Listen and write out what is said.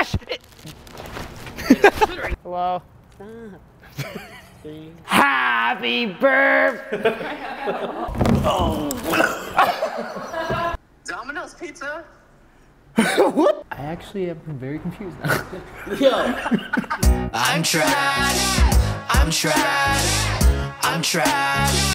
gosh! Hello? Happy birthday! Domino's Pizza? What? I actually am very confused now. Yo! I'm trash. I'm trash. I'm trash.